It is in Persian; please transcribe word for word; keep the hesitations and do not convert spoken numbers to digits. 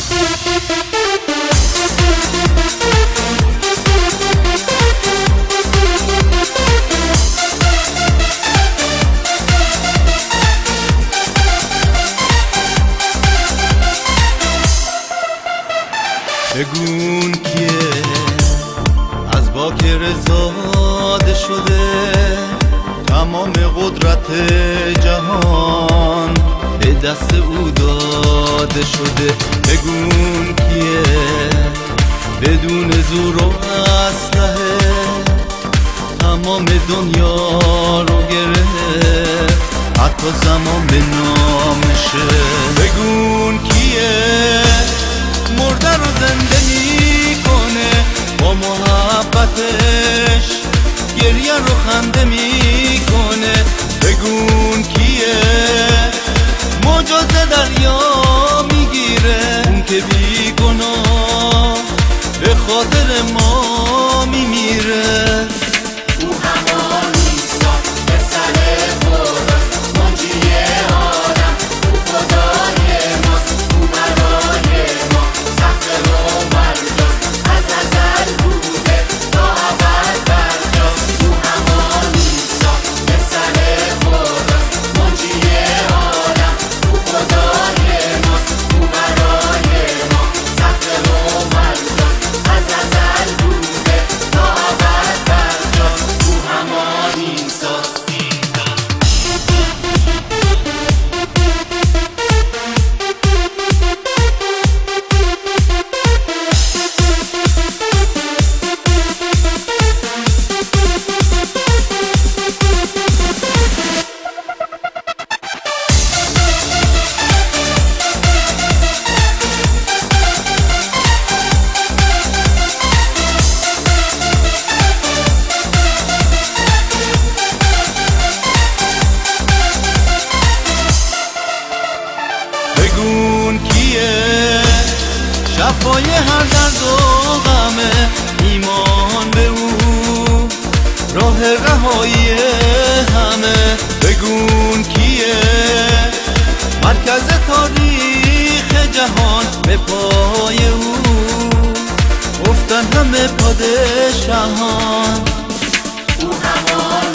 بگون کیه از باکر زاده شده، تمام قدرت جهان به دست او داده شده. بگون کیه بدون زور و اسلحه تمام دنیا رو گرفت، حتی زمان به نامشه. بگون کیه مرده رو زنده میکنه، با محبتش گریه رو خنده میکنه. بگون کیه موجات دریا میگیره، اون که بی گناه به خاطر ما میمیره. او همان عیسی پسر خداست، منجی عالم، او خدای ماست، او برای ما سخت و برداست، از ازل بوده تا ابد برجاست. او همان عیسی پسر خداست، منجی عالم، او خدای ماست، او برای ما سخت و برداست، از ازل بوده تا ابد برجاست. او همان عیسی. بگون کیه شفای هر درد و غمه، ایمان به او راه رهایی همه. بگون کیه مرکز تاریخ جهان، به پای او افتن همه پادشاهان. او همان